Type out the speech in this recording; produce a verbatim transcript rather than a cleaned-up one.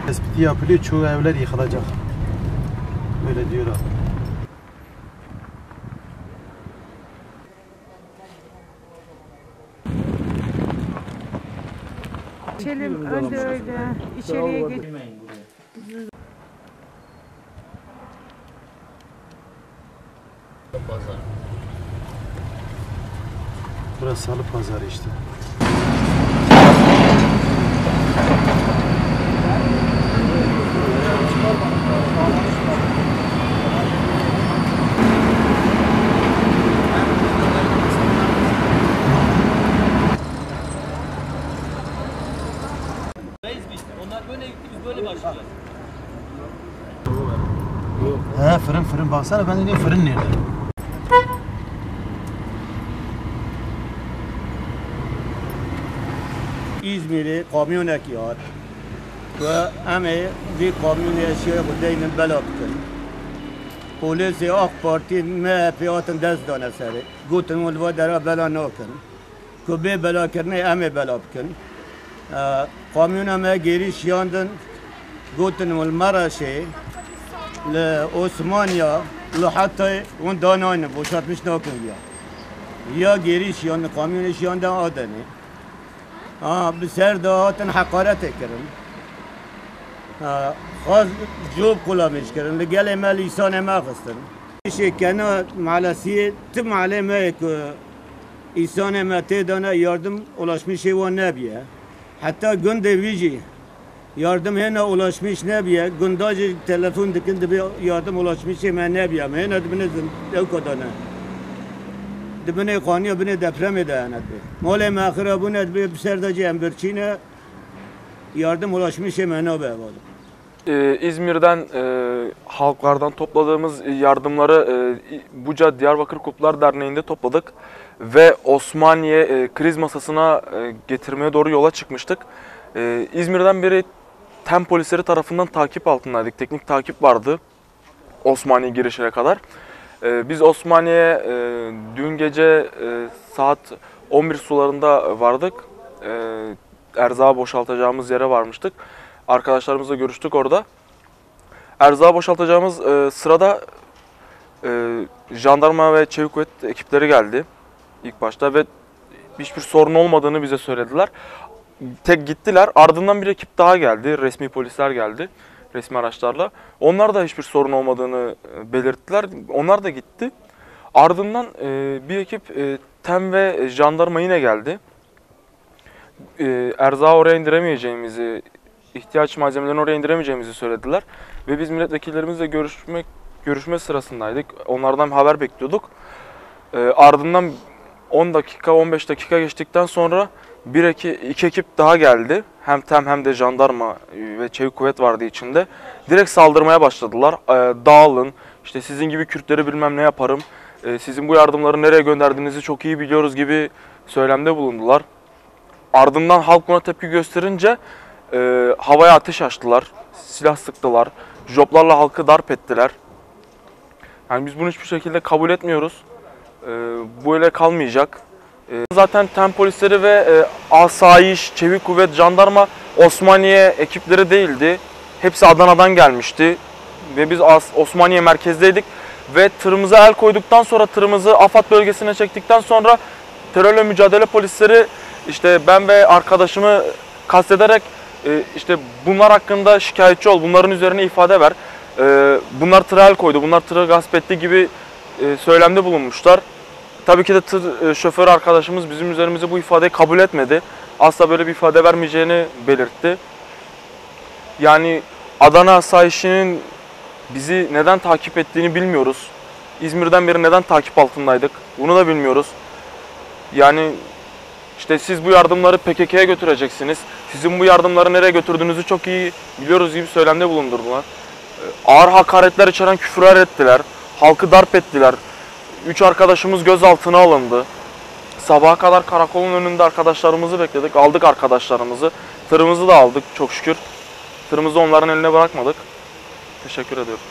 Tespiti yapılıyor, çoğu evler yıkılacak. Öyle diyorlar. Geçelim önde öyle. İçeriye geç. Burası Salı Pazarı işte. Onlar böyle gitti, biz böyle başlayacağız. He fırın fırın baksana, ben de diyorum fırın nerede? İzmir'e kamyonek yar ve eme bir kamyon eşyaya buradayım bela bıkın. Polisi AK Parti M H P atın dest dana seri. Gutun ulva dara bela nakın. Kubbe bela kırne eme bela bıkın. Kamyon eme giriş yandın. Gutun ul Maraş'e le Osmaniye le hatta on danayını boşaltmış nakın ya. Ya giriş yandı kamyon iş yandı adını. ها بسرداتن حقارت کردن خاص جوب کلامیش کردن لگل ما لیسان ما خستن ایشی کنه معلسیه تم علمه که ایسان ما تدانه یاردم ulaşmışı و نبیه حتی گند ویجی yardım hene ulaşmış nebiye gündacı telefon dikindi bir yardım ulaşmışı ma nebiye hene dibine ev kadana dibine kanıyor bine deprem eden mole mahira bu ne bir serdacı emberçine yardım ulaşmış hemen o be Ee, İzmir'den e, halklardan topladığımız yardımları e, Buca Diyarbakır Kulplar Derneği'nde topladık ve Osmaniye e, kriz masasına e, getirmeye doğru yola çıkmıştık. E, İzmir'den beri TEM polisleri tarafından takip altındaydık. Teknik takip vardı Osmaniye girişine kadar. E, biz Osmaniye'ye e, dün gece e, saat on bir sularında vardık. E, erzağı boşaltacağımız yere varmıştık. Arkadaşlarımızla görüştük orada. Erzağı boşaltacağımız e, sırada e, jandarma ve çevik kuvvet ekipleri geldi ilk başta ve hiçbir sorun olmadığını bize söylediler. Tek gittiler. Ardından bir ekip daha geldi. Resmi polisler geldi. Resmi araçlarla. Onlar da hiçbir sorun olmadığını belirttiler. Onlar da gitti. Ardından e, bir ekip e, TEM ve jandarma yine geldi. E, erzağı oraya indiremeyeceğimizi, ihtiyaç malzemelerini oraya indiremeyeceğimizi söylediler. Ve biz milletvekillerimizle görüşmek, görüşme sırasındaydık. Onlardan haber bekliyorduk. E, ardından on dakika, on beş dakika geçtikten sonra bir iki, iki ekip daha geldi. Hem TEM hem de jandarma ve çevik kuvvet vardı içinde. Direkt saldırmaya başladılar. E, dağılın, işte sizin gibi Kürtleri bilmem ne yaparım. E, sizin bu yardımları nereye gönderdiğinizi çok iyi biliyoruz gibi söylemde bulundular. Ardından halk buna tepki gösterince e, havaya ateş açtılar, silah sıktılar, joplarla halkı darp ettiler. Yani biz bunu hiçbir şekilde kabul etmiyoruz. E, bu öyle kalmayacak. E, zaten TEM polisleri ve e, asayiş, çevik kuvvet, jandarma Osmaniye ekipleri değildi. Hepsi Adana'dan gelmişti ve biz Osmaniye merkezdeydik. Ve tırımıza el koyduktan sonra, tırımızı AFAD bölgesine çektikten sonra terörle mücadele polisleri işte ben ve arkadaşımı kastederek işte bunlar hakkında şikayetçi ol, bunların üzerine ifade ver, bunlar tıra el koydu, bunlar tırı gasp etti gibi söylemde bulunmuşlar. Tabii ki de tır şoförü arkadaşımız bizim üzerimize bu ifadeyi kabul etmedi. Asla böyle bir ifade vermeyeceğini belirtti. Yani Adana asayişinin bizi neden takip ettiğini bilmiyoruz. İzmir'den beri neden takip altındaydık bunu da bilmiyoruz. Yani işte siz bu yardımları P K K'ya götüreceksiniz. Sizin bu yardımları nereye götürdüğünüzü çok iyi biliyoruz gibi söylemde bulundurdular. Ağır hakaretler içeren küfürler ettiler. Halkı darp ettiler. Üç arkadaşımız gözaltına alındı. Sabaha kadar karakolun önünde arkadaşlarımızı bekledik. Aldık arkadaşlarımızı. Tırımızı da aldık çok şükür. Tırımızı onların eline bırakmadık. Teşekkür ediyorum.